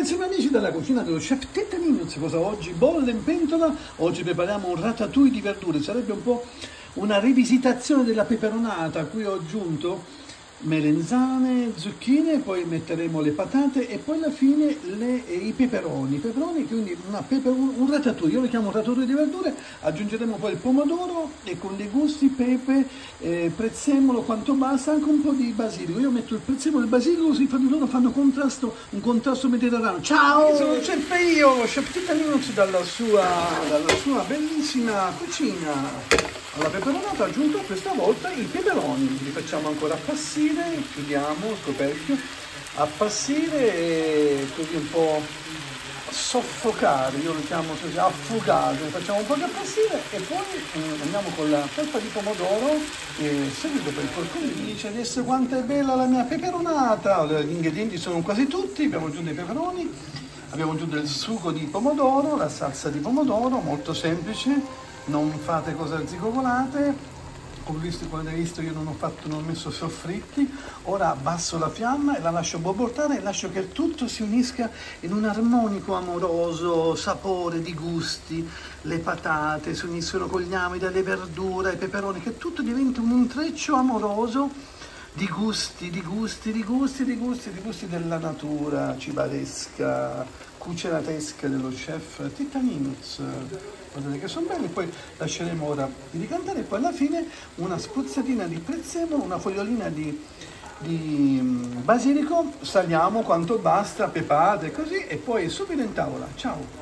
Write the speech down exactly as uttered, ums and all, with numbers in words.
carissimi amici della cucina dello chef Teta Ninuz, cosa oggi bolle in pentola? Oggi prepariamo un ratatouille di verdure, sarebbe un po' una rivisitazione della peperonata a cui ho aggiunto melenzane, zucchine, poi metteremo le patate e poi alla fine le, eh, i peperoni, peperoni quindi una peper, un, un ratatouille, io lo chiamo ratatouille di verdure, aggiungeremo poi il pomodoro e con dei gusti, pepe, eh, prezzemolo quanto basta, anche un po' di basilico, io metto il prezzemolo e il basilico così fra di loro fanno contrasto, un contrasto mediterraneo. Ciao, sono il chef io, chef Teta Ninuz dalla sua, dalla sua bellissima cucina. Alla peperonata ho aggiunto questa volta i peperoni, li facciamo ancora appassire, chiudiamo il coperchio, appassire e così un po' soffocare, io lo chiamo così, affogare, facciamo un po' di appassire e poi eh, andiamo con la felpa di pomodoro e seguito per il porcone. Mi dice adesso quanto è bella la mia peperonata, gli ingredienti sono quasi tutti, abbiamo aggiunto i peperoni, abbiamo aggiunto il sugo di pomodoro, la salsa di pomodoro, molto semplice. Non fate cose arzigogolate, come visto, come avete visto io non ho fatto, non ho messo soffritti. Ora abbasso la fiamma e la lascio borbotare e lascio che tutto si unisca in un armonico amoroso sapore di gusti. Le patate si uniscono con gli amidi, le verdure, i peperoni, che tutto diventa un intreccio amoroso di gusti, di gusti, di gusti, di gusti, di gusti della natura cibaresca, cucinatesca dello chef Teta Ninuz. Guardate che sono belli, poi lasceremo ora di ricantare e poi alla fine una spruzzatina di prezzemolo, una fogliolina di, di basilico, saliamo quanto basta, pepate così e poi subito in tavola. Ciao!